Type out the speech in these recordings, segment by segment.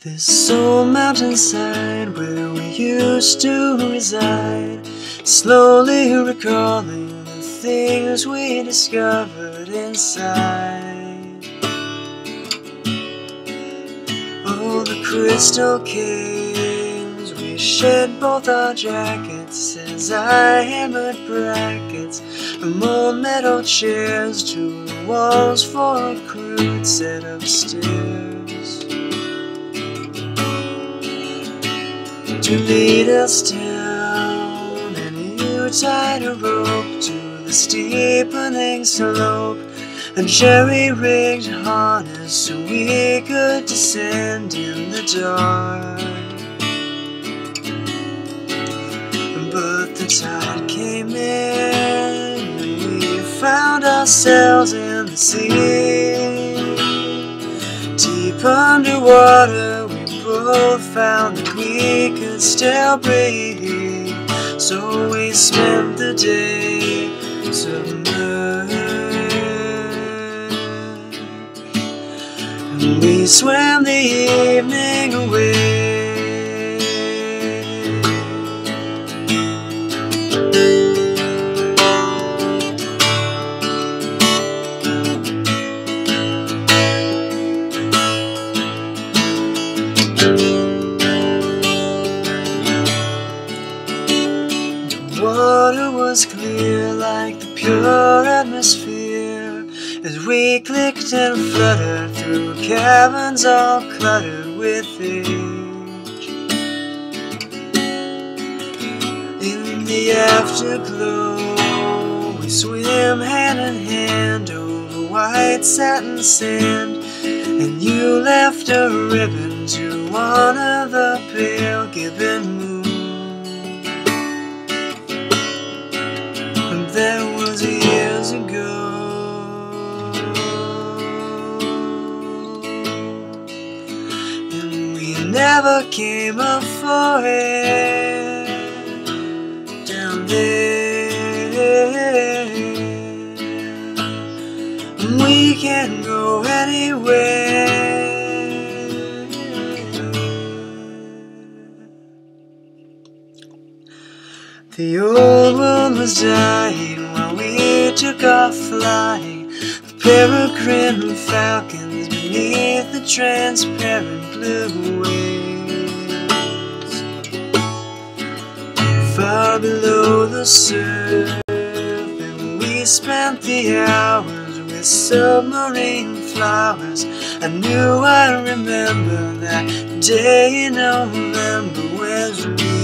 This old mountainside where we used to reside, slowly recalling the things we discovered inside. Oh, the crystal caves, we shed both our jackets as I hammered brackets from old metal chairs to the walls for a crude set of stairs to lead us down, and you tied a rope to the steepening slope, a jerry-rigged harness so we could descend in the dark. But the tide came in, and we found ourselves in the sea. Deep underwater, we both found that we could still breathe. So we spent the day submerged, and we swam the evening away. The water was clear like the pure atmosphere as we clicked and fluttered through caverns all cluttered with age. In the afterglow, we swim hand in hand over white satin sand, and you left a ribbon to honor the pale gibbon moon. And that was years ago, and we never came up for air down there. We can go anywhere. The old world was dying while we took off flying, the peregrine falcons beneath the transparent blue waves. Far below the surf, and we spent the hours with submarine flowers. I knew I'd remember that day in November when we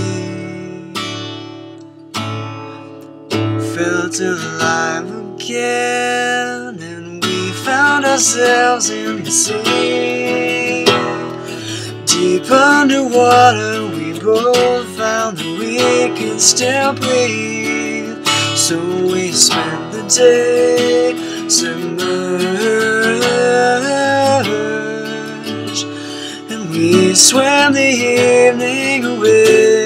felt alive again, and we found ourselves in the sea. Deep underwater, we both found that we could still breathe. So we spent the day submerged, and we swam the evening away.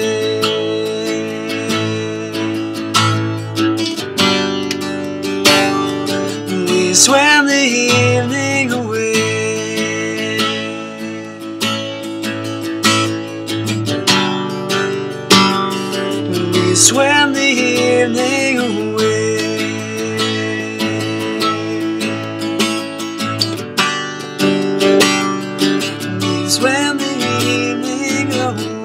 We swam the evening away. We swam the evening away. We swam the evening away.